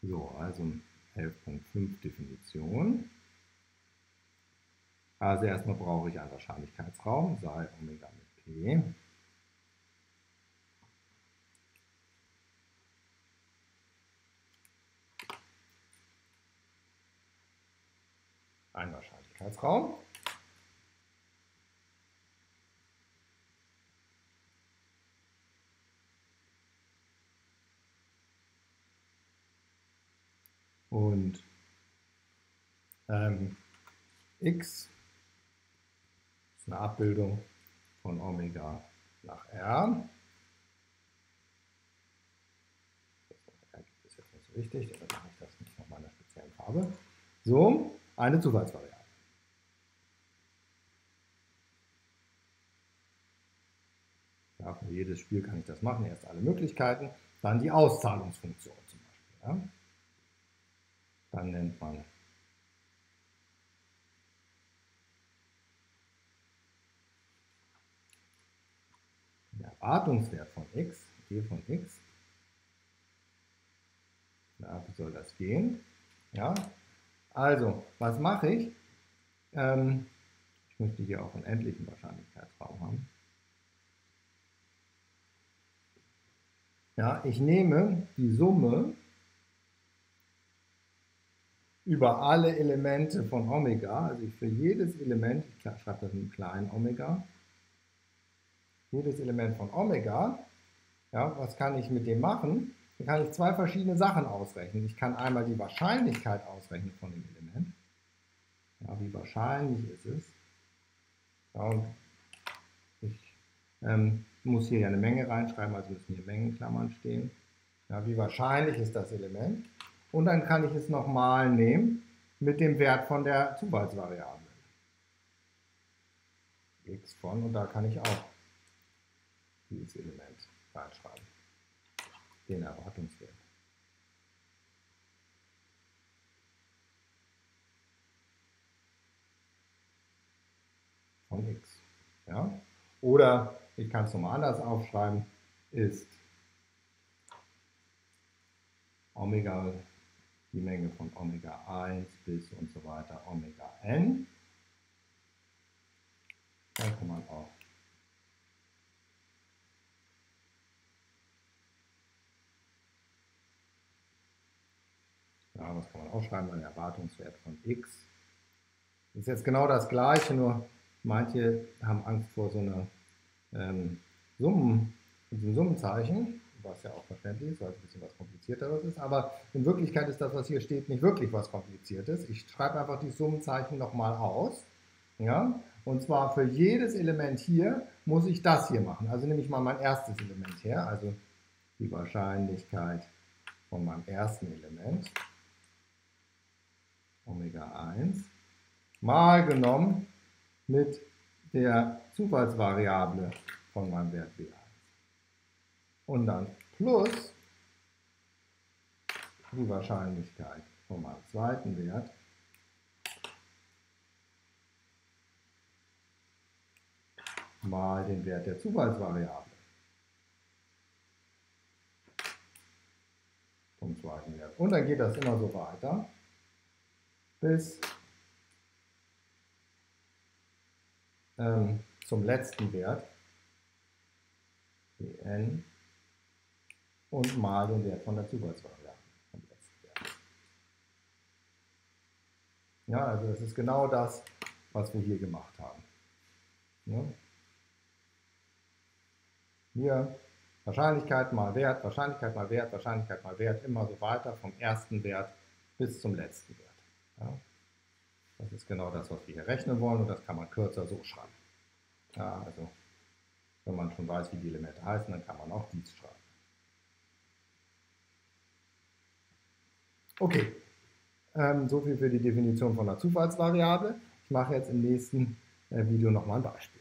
So, also 11.5 Definition. Also erstmal brauche ich einen Wahrscheinlichkeitsraum, sei Omega mit P. Ein Wahrscheinlichkeitsraum. Und x ist eine Abbildung von Omega nach R. Das ist jetzt nicht so wichtig, deshalb mache ich das nicht nochmal in einer speziellen Farbe. So, eine Zufallsvariable. Ja, für jedes Spiel kann ich das machen. Erst alle Möglichkeiten, dann die Auszahlungsfunktion zum Beispiel. Ja. Dann nennt man den Erwartungswert von x, e von x. Na, wie soll das gehen? Ja. Also, was mache ich? Ich möchte hier auch einen endlichen Wahrscheinlichkeitsraum haben. Ja, ich nehme die Summe über alle Elemente von Omega, also ich für jedes Element, ich schreibe das in kleinen Omega, jedes Element von Omega, ja, was kann ich mit dem machen? Dann kann ich zwei verschiedene Sachen ausrechnen. Ich kann einmal die Wahrscheinlichkeit ausrechnen von dem Element. Ja, wie wahrscheinlich ist es? Ja, und ich muss hier ja eine Menge reinschreiben, also müssen hier Mengenklammern stehen. Ja, wie wahrscheinlich ist das Element? Und dann kann ich es nochmal nehmen mit dem Wert von der Zufallsvariable. X von, und da kann ich auch dieses Element reinschreiben, den Erwartungswert. Von x. Ja? Oder ich kann es nochmal anders aufschreiben, ist Omega die Menge von Omega 1 bis und so weiter Omega n. Dann kann man auch ja, was kann man aufschreiben? Ein Erwartungswert von x. Das ist jetzt genau das Gleiche, nur manche haben Angst vor so einer diesem Summenzeichen, was ja auch verständlich ist, weil es ein bisschen was Komplizierteres ist, aber in Wirklichkeit ist das, was hier steht, nicht wirklich was Kompliziertes. Ich schreibe einfach die Summenzeichen nochmal aus, ja, und zwar für jedes Element hier muss ich das hier machen. Also nehme ich mal mein erstes Element her, also die Wahrscheinlichkeit von meinem ersten Element, Omega 1, mal genommen mit der Zufallsvariable von meinem Wert W1. Und dann plus die Wahrscheinlichkeit von meinem zweiten Wert mal den Wert der Zufallsvariable vom zweiten Wert. Und dann geht das immer so weiter bis zum letzten Wert, Dn, und mal den Wert von der Zufallsvariable vom letzten Wert. Ja, also das ist genau das, was wir hier gemacht haben. Ja. Hier Wahrscheinlichkeit mal Wert, Wahrscheinlichkeit mal Wert, Wahrscheinlichkeit mal Wert, immer so weiter vom ersten Wert bis zum letzten Wert. Ja. Das ist genau das, was wir hier rechnen wollen, und das kann man kürzer so schreiben. Ja, also wenn man schon weiß, wie die Elemente heißen, dann kann man auch dies schreiben. Okay, so viel für die Definition von einer Zufallsvariable. Ich mache jetzt im nächsten Video nochmal ein Beispiel.